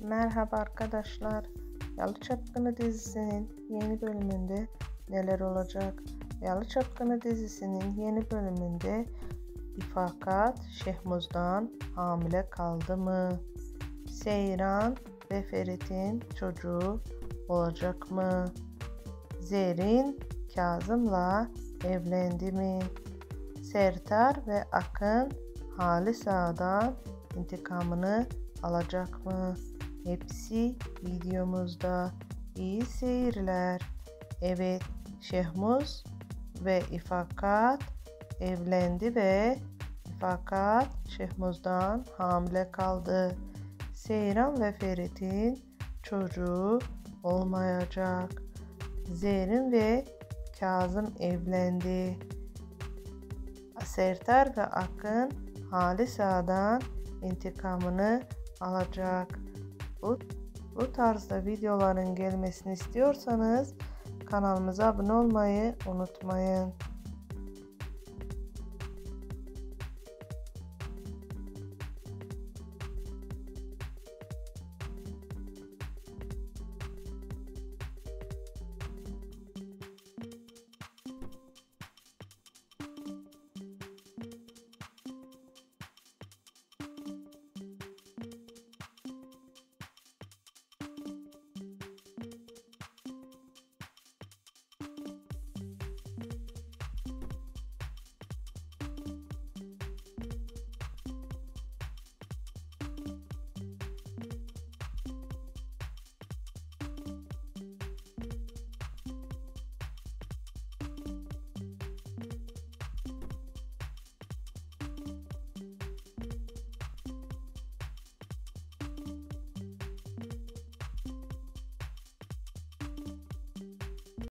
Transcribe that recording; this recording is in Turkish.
Merhaba arkadaşlar. Yalı Çapkını dizisinin yeni bölümünde neler olacak? Yalı Çapkını dizisinin yeni bölümünde İfakat Şehmuz'dan hamile kaldı mı? Seyran ve Ferit'in çocuğu olacak mı? Zerrin Kazım'la evlendi mi? Sertar ve Akın Halis Ağa'dan intikamını alacak mı? Hepsi videomuzda. İyi seyirler. Evet, Şehmuz ve İfakat evlendi ve İfakat Şehmuz'dan hamile kaldı. Seyran ve Ferit'in çocuğu olmayacak. Zerrin ve Kazım evlendi. Sertar ve Akın Halis Ağa'dan intikamını alacak. Bu tarzda videoların gelmesini istiyorsanız kanalımıza abone olmayı unutmayın.